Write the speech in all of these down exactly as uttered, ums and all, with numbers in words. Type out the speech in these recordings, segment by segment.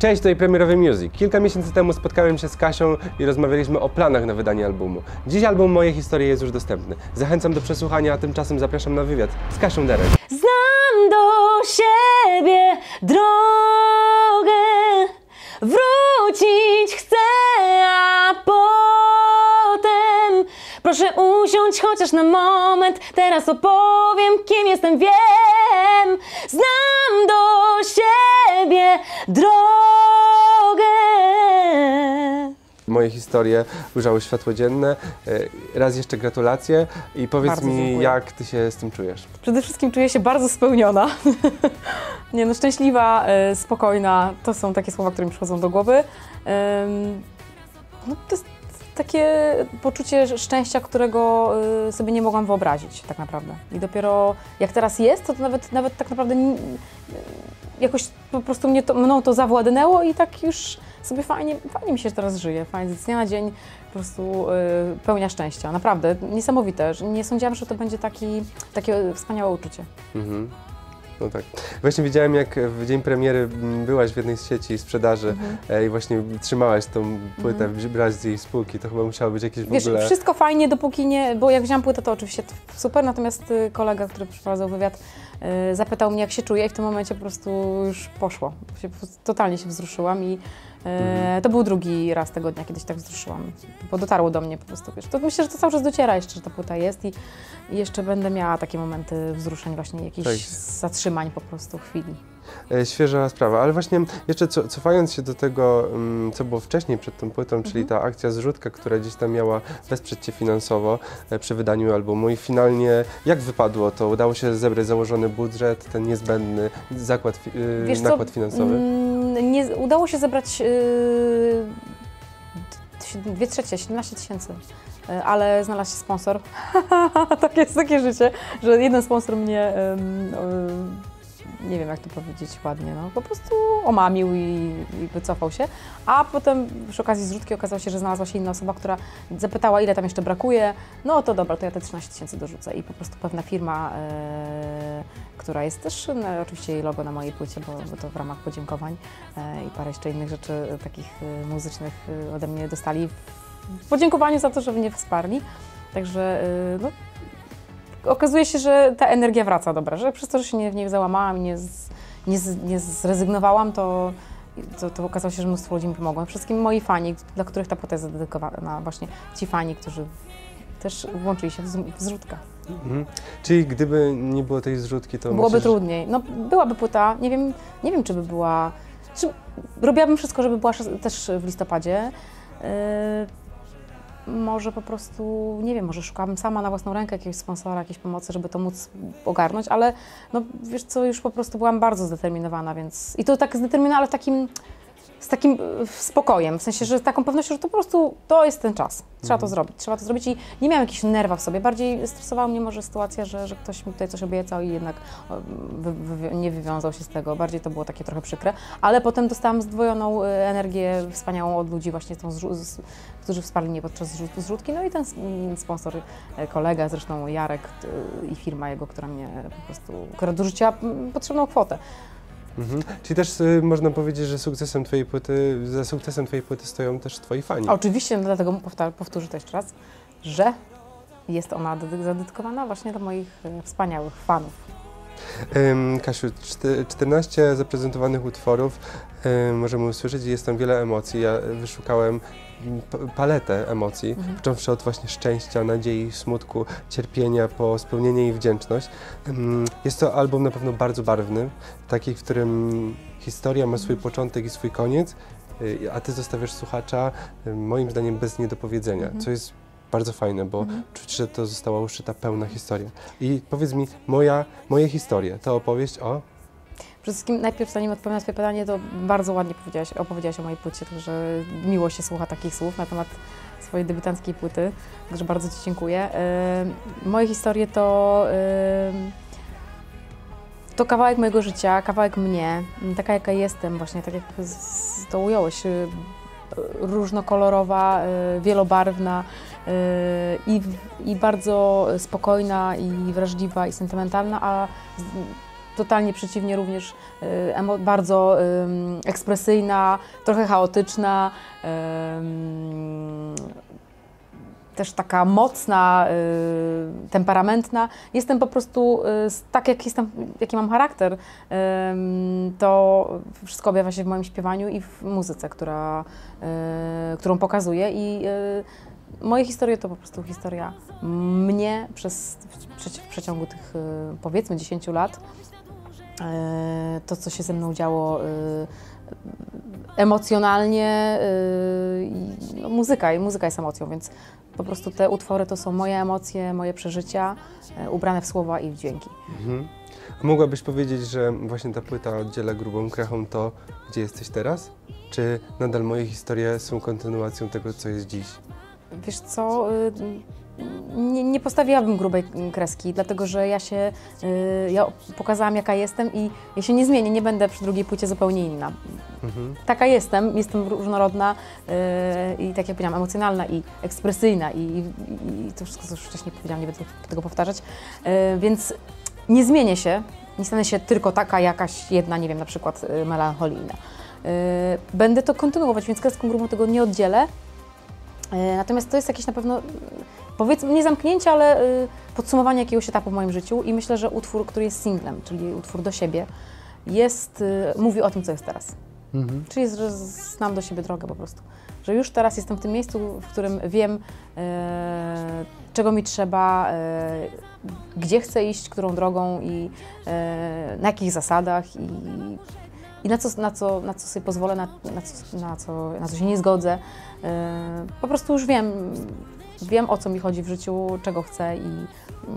Cześć, tutaj Premierowy Music. Kilka miesięcy temu spotkałem się z Kasią i rozmawialiśmy o planach na wydanie albumu. Dziś album Moje Historie jest już dostępny. Zachęcam do przesłuchania, a tymczasem zapraszam na wywiad z Kasią Derek. Znam do siebie drogę, wrócić chcę, a potem proszę usiądź chociaż na moment, teraz opowiem, kim jestem, wiem. Znam do siebie drogę. Moje historie ujrzały światło dzienne. Raz jeszcze gratulacje i powiedz Bardzo mi, dziękuję. jak ty się z tym czujesz? Przede wszystkim czuję się bardzo spełniona. Nie no, szczęśliwa, y, spokojna, to są takie słowa, które mi przychodzą do głowy. Ym, no, to jest takie poczucie szczęścia, którego y, sobie nie mogłam wyobrazić tak naprawdę. I dopiero jak teraz jest, to, to nawet, nawet tak naprawdę nie, jakoś po prostu mnie to, mną to zawładnęło i tak już sobie fajnie, fajnie mi się teraz żyje, fajnie, z dnia na dzień po prostu y, pełnia szczęścia, naprawdę, niesamowite. Nie sądziłam, że to będzie taki, takie wspaniałe uczucie. Mhm. No tak. Właśnie widziałem, jak w dzień premiery byłaś w jednej z sieci sprzedaży mhm. i właśnie trzymałaś tą płytę, mhm. brałaś z jej spółki, to chyba musiało być jakieś w Wiesz, ogóle... wszystko fajnie, dopóki nie, bo jak wziąłam płytę, to oczywiście super, natomiast kolega, który przeprowadzał wywiad, yy, zapytał mnie, jak się czuję i w tym momencie po prostu już poszło. Się, totalnie się wzruszyłam i yy, mhm. to był drugi raz tego dnia, kiedy się tak wzruszyłam, bo dotarło do mnie po prostu, wiesz. To myślę, że to cały czas dociera jeszcze, że ta płyta jest i, i jeszcze będę miała takie momenty wzruszeń, właśnie jakichś tak. zatrzymań po prostu chwili. Świeża sprawa, ale właśnie jeszcze co, cofając się do tego, co było wcześniej przed tą płytą, mhm. czyli ta akcja Zrzutka, która gdzieś tam miała wesprzeć Cię finansowo przy wydaniu albumu i finalnie jak wypadło to? Udało się zebrać założony budżet, ten niezbędny zakład, Wiesz nakład co? finansowy? Nie, udało się zebrać yy, dwie trzecie, siedemnaście tysięcy. Ale znalazł się sponsor. Tak jest takie życie, że jeden sponsor mnie, nie wiem jak to powiedzieć ładnie, no po prostu omamił i, i wycofał się. A potem przy okazji zrzutki okazało się, że znalazła się inna osoba, która zapytała, ile tam jeszcze brakuje. No to dobra, to ja te trzynaście tysięcy dorzucę. I po prostu pewna firma, e, która jest też, no, oczywiście jej logo na mojej płycie, bo, bo to w ramach podziękowań e, i parę jeszcze innych rzeczy takich e, muzycznych e, ode mnie dostali w podziękowaniu za to, że mnie wsparli. Także no, okazuje się, że ta energia wraca dobra, że przez to, że się nie, nie załamałam i nie, z, nie, z, nie zrezygnowałam, to, to, to okazało się, że mnóstwo ludzi mi pomogło. Wszystkim moi fani, dla których ta płyta jest zadedykowana, właśnie ci fani, którzy też włączyli się w, w zrzutkę. Mhm. Czyli gdyby nie było tej zrzutki, to byłoby myślisz... trudniej. No, byłaby płyta, nie wiem, nie wiem czy by była... Czy, robiłabym wszystko, żeby była też w listopadzie. Yy, Może po prostu, nie wiem, może szukałabym sama na własną rękę jakiegoś sponsora, jakiejś pomocy, żeby to móc ogarnąć, ale no wiesz co, już po prostu byłam bardzo zdeterminowana, więc... I to tak zdeterminowana, ale w takim, z takim spokojem, w sensie, że z taką pewnością, że to po prostu to jest ten czas. Trzeba to zrobić, trzeba to zrobić i nie miałam jakichś nerwa w sobie. Bardziej stresowała mnie może sytuacja, że, że ktoś mi tutaj coś obiecał i jednak wy, wy, nie wywiązał się z tego. Bardziej to było takie trochę przykre, ale potem dostałam zdwojoną energię wspaniałą od ludzi właśnie, tą z, którzy wsparli mnie podczas zrzutki. No i ten sponsor, kolega, zresztą Jarek i firma jego, która mnie po prostu, która dorzuciła potrzebną kwotę. Mhm. Czyli też y, można powiedzieć, że sukcesem twojej płyty, za sukcesem twojej płyty stoją też twoi fani. Oczywiście, no dlatego powtórzę to jeszcze raz, że jest ona zadedykowana właśnie dla moich e, wspaniałych fanów. Ym, Kasiu, czternaście zaprezentowanych utworów ym, możemy usłyszeć i jest tam wiele emocji. Ja wyszukałem paletę emocji, mhm. począwszy od właśnie szczęścia, nadziei, smutku, cierpienia, po spełnienie i wdzięczność. Ym, jest to album na pewno bardzo barwny, taki, w którym historia ma swój początek i swój koniec, y, a ty zostawiasz słuchacza, y, moim zdaniem, bez niedopowiedzenia, mhm. co jest bardzo fajne, bo mhm. czuć, że to została uszyta pełna historia. I powiedz mi, moja, moje historie, to opowieść o... Przede wszystkim najpierw, zanim odpowiem na twoje pytanie, to bardzo ładnie powiedziałaś, opowiedziałaś o mojej płycie, także miło się słucha takich słów na temat swojej debiutanckiej płyty, także bardzo ci dziękuję. Yy, moje historie to, yy, to kawałek mojego życia, kawałek mnie, taka jaka jestem właśnie, tak jak to ująłeś, yy, różnokolorowa, yy, wielobarwna, I, i bardzo spokojna, i wrażliwa, i sentymentalna, a totalnie przeciwnie również, y, emo, bardzo y, ekspresyjna, trochę chaotyczna, y, też taka mocna, y, temperamentna. Jestem po prostu, y, tak jak jestem, jaki mam charakter, y, to wszystko objawia się w moim śpiewaniu i w muzyce, która, y, którą pokazuję. I y, moje historie to po prostu historia mnie przez, w, w przeciągu tych, y, powiedzmy, dziesięciu lat. Y, to, co się ze mną działo y, emocjonalnie, y, no, muzyka, i muzyka jest emocją, więc po prostu te utwory to są moje emocje, moje przeżycia, y, ubrane w słowa i w dźwięki. Mhm. A mogłabyś powiedzieć, że właśnie ta płyta oddziela grubą krechą to, gdzie jesteś teraz? Czy nadal moje historie są kontynuacją tego, co jest dziś? Wiesz co, y, nie, nie postawiłabym grubej kreski, dlatego że ja się, y, ja pokazałam, jaka jestem i ja się nie zmienię, nie będę przy drugiej płycie zupełnie inna. Mhm. Taka jestem, jestem różnorodna y, i tak jak powiedziałam, emocjonalna i ekspresyjna i, i, i to wszystko, co już wcześniej powiedziałam, nie będę tego powtarzać, y, więc nie zmienię się, nie stanę się tylko taka jakaś jedna, nie wiem, na przykład y, melancholijna. Y, będę to kontynuować, więc kreską grubą tego nie oddzielę. Natomiast to jest jakieś na pewno, powiedzmy, nie zamknięcie, ale podsumowanie jakiegoś etapu w moim życiu i myślę, że utwór, który jest singlem, czyli utwór do siebie, jest, mówi o tym, co jest teraz. Mhm. Czyli, że znam do siebie drogę po prostu. Że już teraz jestem w tym miejscu, w którym wiem, e, czego mi trzeba, e, gdzie chcę iść, którą drogą i e, na jakich zasadach i, i na, co, na, co, na co sobie pozwolę, na, na, co, na, co, na co się nie zgodzę. E, po prostu już wiem, wiem, o co mi chodzi w życiu, czego chcę i,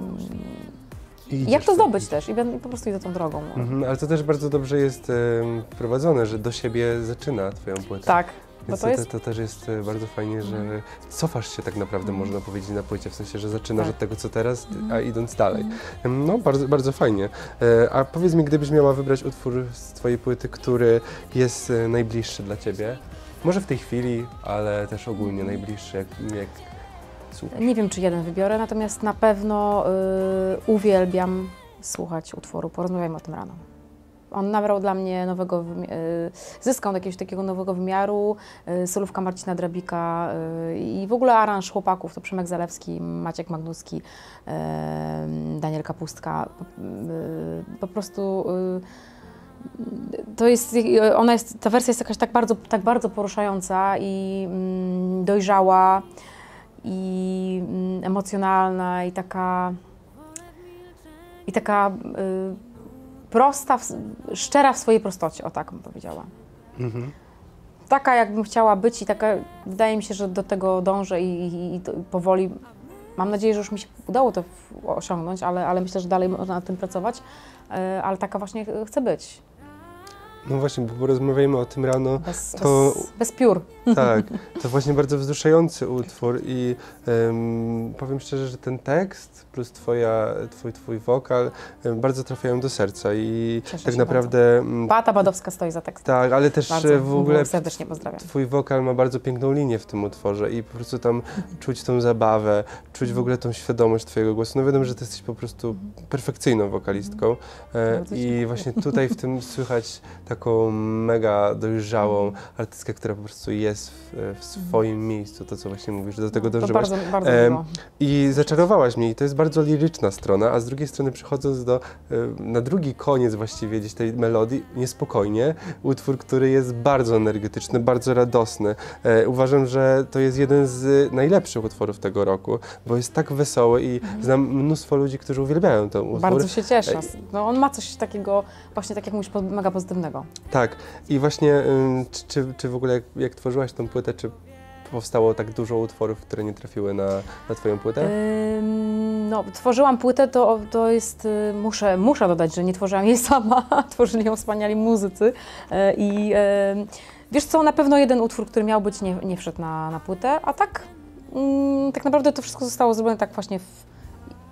i, i jak to zdobyć też i będę, po prostu idę tą drogą. Mhm, ale to też bardzo dobrze jest um, prowadzone, że do siebie zaczyna Twoją płytę. Tak. Więc to, to, to też jest bardzo fajnie, że mm. cofasz się tak naprawdę, mm. można powiedzieć, na płycie, w sensie, że zaczynasz tak. od tego, co teraz, a idąc dalej. Mm. No, bardzo, bardzo fajnie. A powiedz mi, gdybyś miała wybrać utwór z Twojej płyty, który jest najbliższy dla Ciebie, może w tej chwili, ale też ogólnie najbliższy, jak, jak słuchasz? Nie wiem, czy jeden wybiorę, natomiast na pewno y, uwielbiam słuchać utworu Porozmawiajmy o tym rano. On nabrał dla mnie nowego, zyskał jakiegoś takiego nowego wymiaru, solówka Marcina Drabika i w ogóle aranż chłopaków, to Przemek Zalewski, Maciek Magnuski, Daniel Kapustka. Po prostu to jest, ona jest, ta wersja jest jakaś tak bardzo, tak bardzo poruszająca i dojrzała i emocjonalna i taka, i taka prosta, szczera w swojej prostocie, o tak bym powiedziała. Mhm. Taka, jakbym chciała być i taka, wydaje mi się, że do tego dążę i, i, i powoli, mam nadzieję, że już mi się udało to osiągnąć, ale, ale myślę, że dalej można nad tym pracować, ale taka właśnie chcę być. No właśnie, bo porozmawiajmy o tym rano. Bez, to, bez, bez piór. Tak, to właśnie bardzo wzruszający utwór i um, powiem szczerze, że ten tekst plus twoja, twój, twój wokal um, bardzo trafiają do serca i Cieszę tak się naprawdę... Um, Beata Badowska stoi za tekstem. Tak, ale też bardzo, w ogóle serdecznie pozdrawiam. Twój wokal ma bardzo piękną linię w tym utworze i po prostu tam czuć tą zabawę, czuć w ogóle tą świadomość twojego głosu. No wiadomo, że ty jesteś po prostu perfekcyjną wokalistką e, i właśnie tutaj w tym słychać taką mega dojrzałą artystkę, która po prostu jest w, w swoim miejscu, to co właśnie mówisz, do tego dążyłaś. To bardzo, bardzo e, I zaczarowałaś mnie i to jest bardzo liryczna strona, a z drugiej strony przychodząc do, e, na drugi koniec właściwie gdzieś tej melodii, niespokojnie, utwór, który jest bardzo energetyczny, bardzo radosny. E, uważam, że to jest jeden z najlepszych utworów tego roku, bo jest tak wesoły i mhm. znam mnóstwo ludzi, którzy uwielbiają ten utwór. Bardzo się cieszę. No, on ma coś takiego, właśnie tak jak mówisz, mega pozytywnego. Tak. I właśnie, czy, czy, czy w ogóle jak, jak tworzyłaś tą płytę, czy powstało tak dużo utworów, które nie trafiły na, na Twoją płytę? Yy, no, tworzyłam płytę, to, to jest, muszę, muszę dodać, że nie tworzyłam jej sama, tworzyli ją wspaniali muzycy. Yy, I yy, wiesz co, na pewno jeden utwór, który miał być, nie, nie wszedł na, na płytę, a tak, yy, tak naprawdę to wszystko zostało zrobione tak właśnie w,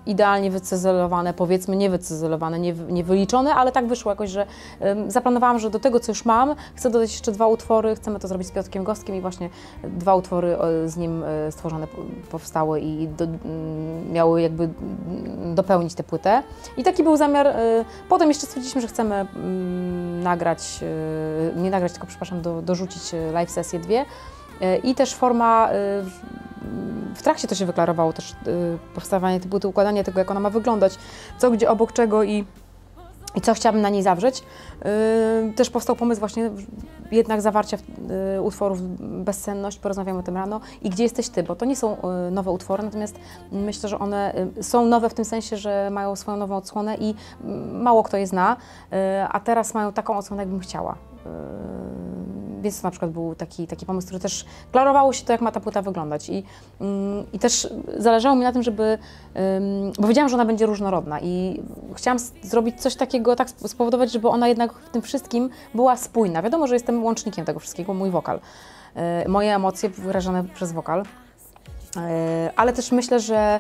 idealnie wycyzelowane, powiedzmy nie wycyzelowane, nie, nie wyliczone, ale tak wyszło jakoś, że um, zaplanowałam, że do tego, co już mam, chcę dodać jeszcze dwa utwory, chcemy to zrobić z Piotrkiem Gostkiem i właśnie dwa utwory z nim stworzone powstały i do, miały jakby dopełnić tę płytę. I taki był zamiar. Potem jeszcze stwierdziliśmy, że chcemy nagrać, nie nagrać, tylko przepraszam, do, dorzucić live sesję dwie. I też forma, w trakcie to się wyklarowało też powstawanie tej płyty, układanie tego, jak ona ma wyglądać, co gdzie obok czego i, i co chciałabym na niej zawrzeć. Też powstał pomysł właśnie jednak zawarcia utworów Bezsenność, porozmawiamy o tym rano i Gdzie jesteś ty, bo to nie są nowe utwory, natomiast myślę, że one są nowe w tym sensie, że mają swoją nową odsłonę i mało kto je zna, a teraz mają taką odsłonę, jakbym chciała. Więc to na przykład był taki, taki pomysł, który też klarowało się to, jak ma ta płyta wyglądać. I, i też zależało mi na tym, żeby, bo wiedziałam, że ona będzie różnorodna i chciałam zrobić coś takiego, tak spowodować, żeby ona jednak w tym wszystkim była spójna. Wiadomo, że jestem łącznikiem tego wszystkiego, mój wokal, moje emocje wyrażane przez wokal, ale też myślę, że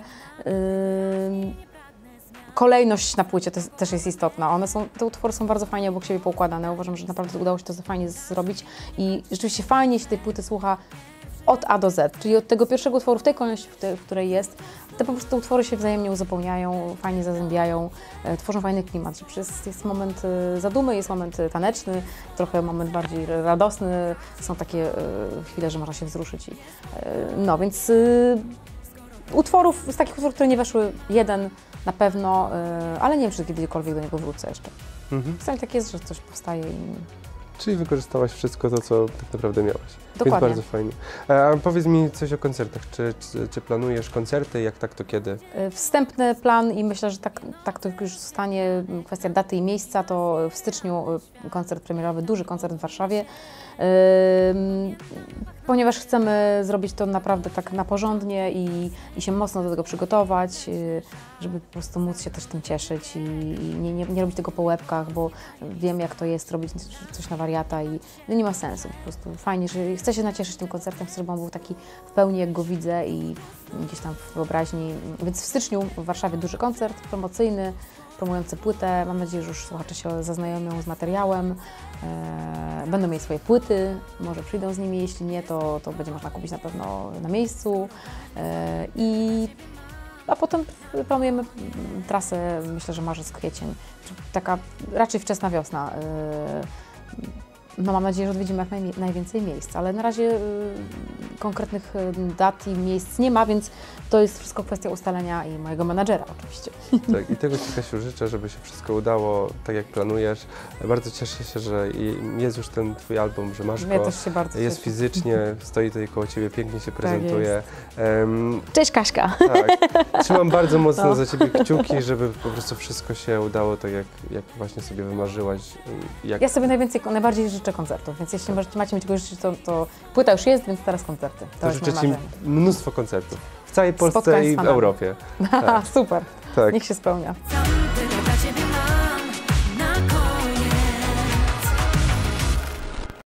kolejność na płycie też, też jest istotna. One są, te utwory są bardzo fajnie obok siebie poukładane. Uważam, że naprawdę udało się to fajnie zrobić i rzeczywiście fajnie się tej płyty słucha od A do Z, czyli od tego pierwszego utworu w tej kolejności, w, te, w której jest. Te po prostu utwory się wzajemnie uzupełniają, fajnie zazębiają, e, tworzą fajny klimat. Jest, jest moment e, zadumy, jest moment taneczny, trochę moment bardziej radosny. Są takie e, chwile, że można się wzruszyć. I, e, no więc e, utworów, z takich utworów, które nie weszły, jeden na pewno, yy, ale nie wiem, czy kiedykolwiek do niego wrócę jeszcze. Mhm. Czasami tak jest, że coś powstaje i... Czyli wykorzystałaś wszystko to, co tak naprawdę miałaś. Dokładnie. Więc bardzo fajnie. A powiedz mi coś o koncertach. Czy, czy, czy planujesz koncerty? Jak tak, to kiedy? Wstępny plan i myślę, że tak, tak to już zostanie. Kwestia daty i miejsca to w styczniu koncert premierowy, duży koncert w Warszawie. Yy, ponieważ chcemy zrobić to naprawdę tak na porządnie i, i się mocno do tego przygotować, yy, żeby po prostu móc się też tym cieszyć i, i nie, nie, nie robić tego po łebkach, bo wiem, jak to jest robić coś na wariata i no nie ma sensu. Po prostu fajnie, że chcę się nacieszyć tym koncertem, chcę, żeby on był taki w pełni, jak go widzę i gdzieś tam w wyobraźni. Więc w styczniu w Warszawie duży koncert promocyjny, promujący płytę. Mam nadzieję, że już słuchacze się zaznajomią z materiałem. E, będą mieli swoje płyty, może przyjdą z nimi, jeśli nie, to, to będzie można kupić na pewno na miejscu. E, i, a potem planujemy trasę, myślę, że marzec, kwiecień. Taka raczej wczesna wiosna. E, no mam nadzieję, że odwiedzimy jak naj, najwięcej miejsc, ale na razie y, konkretnych dat i miejsc nie ma, więc to jest wszystko kwestia ustalenia i mojego menadżera oczywiście. Tak, i tego Ci, Kasiu, życzę, żeby się wszystko udało tak, jak planujesz. Bardzo cieszę się, że jest już ten Twój album, że masz ja go, też się bardzo jest cieszę. Fizycznie, stoi tutaj koło Ciebie, pięknie się prezentuje. Tak um, Cześć Kaśka! Tak, trzymam bardzo mocno no. za Ciebie kciuki, żeby po prostu wszystko się udało tak, jak, jak właśnie sobie wymarzyłaś. Jak... Ja sobie najwięcej, najbardziej życzę koncertów, więc jeśli możecie, macie mi czegoś życzyć, to, to płyta już jest, więc teraz koncerty. To, to życzę Ci mnóstwo koncertów w całej Polsce Spotkań i w Europie. Tak. Super, tak. niech się spełnia.